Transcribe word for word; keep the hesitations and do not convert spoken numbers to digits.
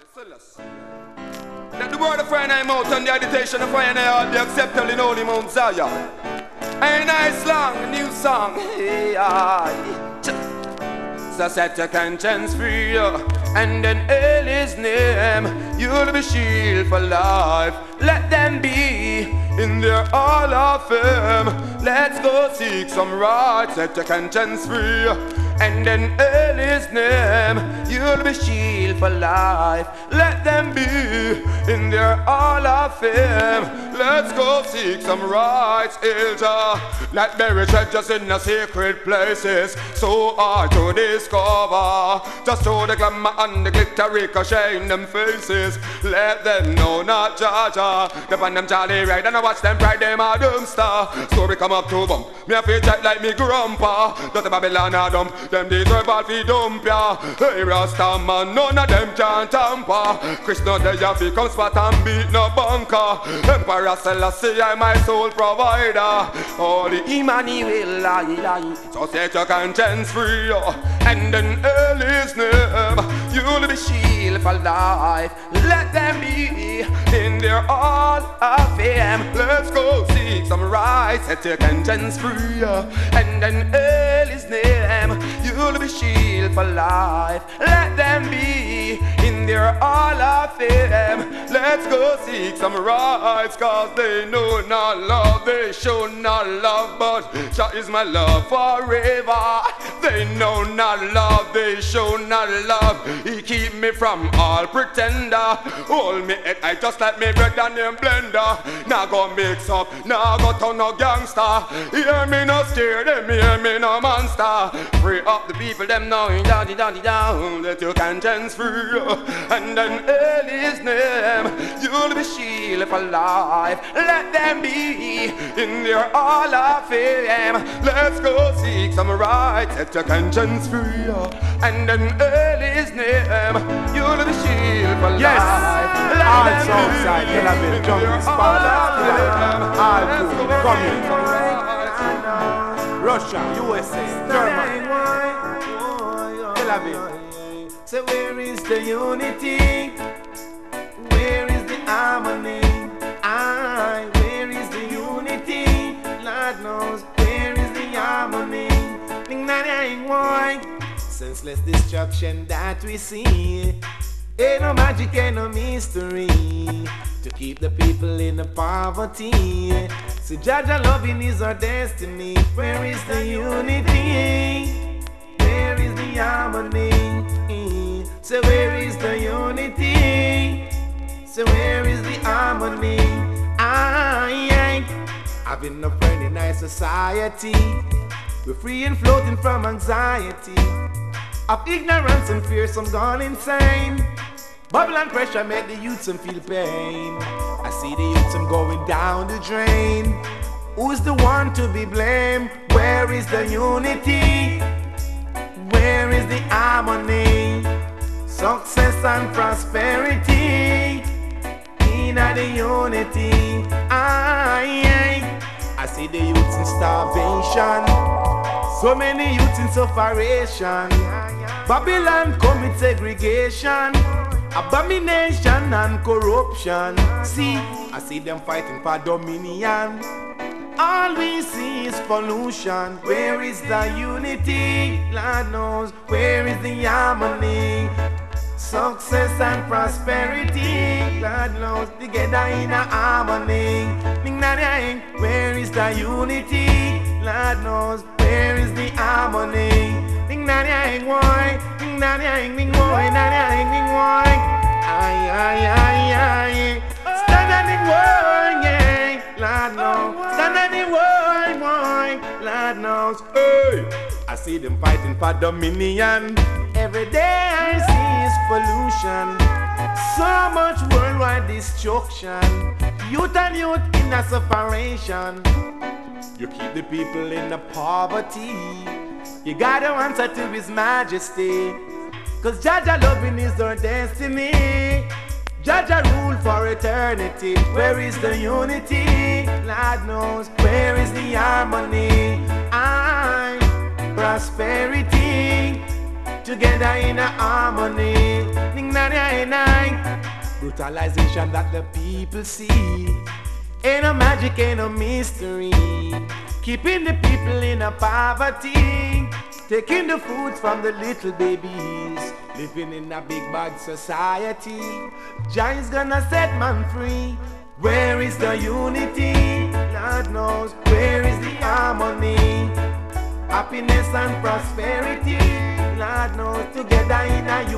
Let the word of fire in thy mouth and the agitation of fire in thy heart be acceptable in holy Mount Zion. A nice long new song. Hey, aye. So set your conscience free, and then hail his name. You'll be shielded for life. Let them be in their hall of fame. Let's go seek some rights. Set your conscience free, and then hail his name. You'll be shielded for life. Let them be in their hall of fame. Let's go seek some rights, Ilja. Let bury treasures in the secret places, so hard to discover. Just show the glamour and the glitter ricochet in them faces. Let them know not Jaja. They find them Charlie right and I watch them pride them a dumpster. Story come up to bump, me a feel check like me grandpa. Just a Babylon a dump, them deserve all fi dump ya. Hey Rasta man, none of them can tamper. Krishna they a fi come spot and beat no bunker. Emperor Selassie I my soul provider. Holy Emmanuel, aye, aye. So set your conscience free, and then hail his name. You'll be shielded for life. Let them be in their hall of fame. Let's go seek some rights. Set your conscience free, and then hail his name. You'll be shielded for life. Let them be in their hall of fame. Let's go seek some rights, cause they know not love, they show not love, but Jah is my love forever. They know not love, they show not love. He keep me from all pretender. Hold me head, I just like me bread and them blender. Now go mix up, now go turn no gangster. Hear me no scare them, hear me no monster. Free up the people, them knowing down, down, down. Let your conscience free, and then hail his name. You'll be shielded for life. Let them be in their hall of fame. Let's go seek some rights. Set your conscience free, and then hail his name. You'll be shielded for yes. life. Let all them outside, be Tel Aviv, jungle, Sparta, all good, coming. Russia, U S A, Germany, Tel Aviv. So where is the unity? Where is the harmony? I, where is the unity? Lord knows, where is the harmony? Senseless destruction that we see. Ain't no magic, ain't no mystery to keep the people in the poverty. So Jaja loving is our destiny. Where is the unity? Where is the harmony? So where is the unity? So where is the harmony? I ain't having no friend in our society. We're free and floating from anxiety of ignorance and fear, some gone insane. Bubble and pressure make the youths some feel pain. I see the youths some going down the drain. Who's the one to be blamed? Where is the unity? Where is the harmony? Success and prosperity in the unity. I, I see the youths in starvation. So many youths in sufferation. Babylon commits segregation, abomination and corruption. See, I see them fighting for dominion. All we see is pollution. Where is the unity? Lord knows. Where is the harmony? Success and prosperity, Lord knows, together in a harmony. Where is the unity? Lord knows. Where is the harmony? Ay, ay, ay, ay. Stand on the word, yeah. Lord knows. Stand on the word, boy. Lord knows. Hey, I see them fighting for dominion. Every day I see is pollution. So much worldwide destruction. Youth and youth in a separation. You keep the people in the poverty. You gotta answer to His Majesty. Cause Jaja loving is our destiny. Jaja rule for eternity. Where is the unity? Lord knows. Where is the harmony? I, prosperity, together in a harmony. Ning na na na. brutalization that the people see. Ain't no magic, ain't no mystery. Keeping the people in a poverty, taking the food from the little babies, living in a big bad society. Jah is gonna set man free. Where is the unity? Lord knows. Where is the harmony? Happiness and prosperity. Lord knows. Together in a